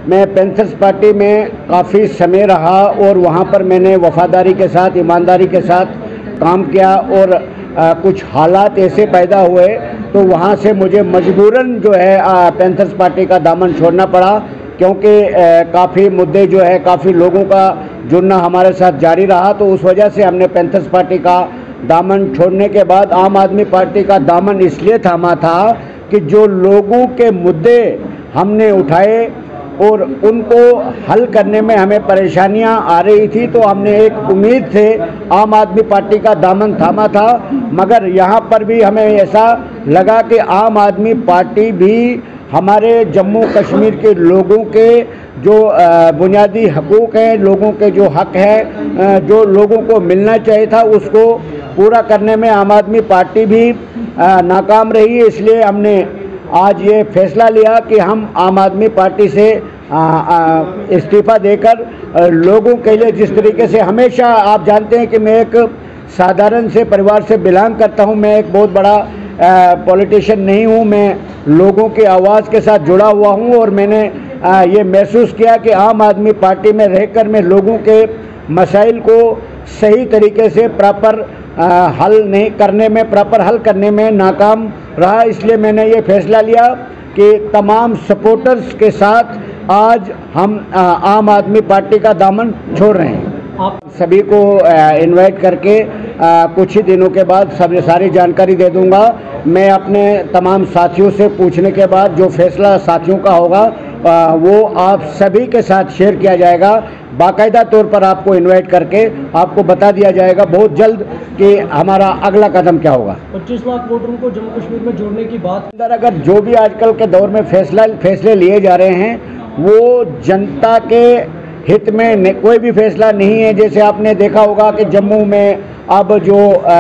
मैं panthers party में काफ़ी समय रहा और वहाँ पर मैंने वफादारी के साथ, ईमानदारी के साथ काम किया और कुछ हालात ऐसे पैदा हुए तो वहाँ से मुझे मजबूरन जो है पैंथर्स पार्टी का दामन छोड़ना पड़ा, क्योंकि काफ़ी मुद्दे जो है, काफ़ी लोगों का जुड़ना हमारे साथ जारी रहा। तो उस वजह से हमने पैंथर्स पार्टी का दामन छोड़ने के बाद आम आदमी पार्टी का दामन इसलिए थामा था कि जो लोगों के मुद्दे हमने उठाए और उनको हल करने में हमें परेशानियां आ रही थी, तो हमने एक उम्मीद से आम आदमी पार्टी का दामन थामा था। मगर यहाँ पर भी हमें ऐसा लगा कि आम आदमी पार्टी भी हमारे जम्मू कश्मीर के लोगों के जो बुनियादी हकूक़ हैं, लोगों के जो हक है, जो लोगों को मिलना चाहिए था, उसको पूरा करने में आम आदमी पार्टी भी नाकाम रही है। इसलिए हमने आज ये फैसला लिया कि हम आम आदमी पार्टी से इस्तीफ़ा देकर लोगों के लिए, जिस तरीके से हमेशा आप जानते हैं कि मैं एक साधारण से परिवार से बिलोंग करता हूं, मैं एक बहुत बड़ा पॉलिटिशियन नहीं हूं, मैं लोगों की आवाज़ के साथ जुड़ा हुआ हूं और मैंने ये महसूस किया कि आम आदमी पार्टी में रहकर मैं लोगों के मसाइल को सही तरीके से प्रॉपर हल करने में नाकाम रहा। इसलिए मैंने ये फैसला लिया कि तमाम सपोर्टर्स के साथ आज हम आम आदमी पार्टी का दामन छोड़ रहे हैं। आप सभी को इनवाइट करके कुछ ही दिनों के बाद सारी जानकारी दे दूंगा। मैं अपने तमाम साथियों से पूछने के बाद जो फैसला साथियों का होगा वो आप सभी के साथ शेयर किया जाएगा। बाकायदा तौर पर आपको इनवाइट करके आपको बता दिया जाएगा बहुत जल्द कि हमारा अगला कदम क्या होगा। 25 लाख वोटरों को जम्मू कश्मीर में जोड़ने की बात अगर जो भी आजकल के दौर में फैसले लिए जा रहे हैं वो जनता के हित में कोई भी फैसला नहीं है। जैसे आपने देखा होगा कि जम्मू में अब जो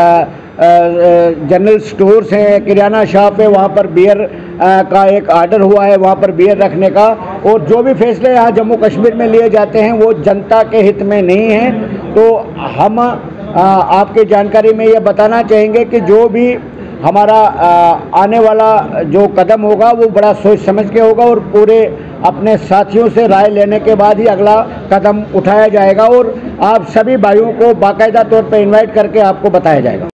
जनरल स्टोर्स हैं, किराना शॉप है, वहाँ पर बियर का एक आर्डर हुआ है, वहाँ पर बियर रखने का। और जो भी फैसले यहाँ जम्मू कश्मीर में लिए जाते हैं वो जनता के हित में नहीं है। तो हम आपकी जानकारी में ये बताना चाहेंगे कि जो भी हमारा आने वाला जो कदम होगा वो बड़ा सोच समझ के होगा और पूरे अपने साथियों से राय लेने के बाद ही अगला कदम उठाया जाएगा और आप सभी भाइयों को बाकायदा तौर पर इनवाइट करके आपको बताया जाएगा।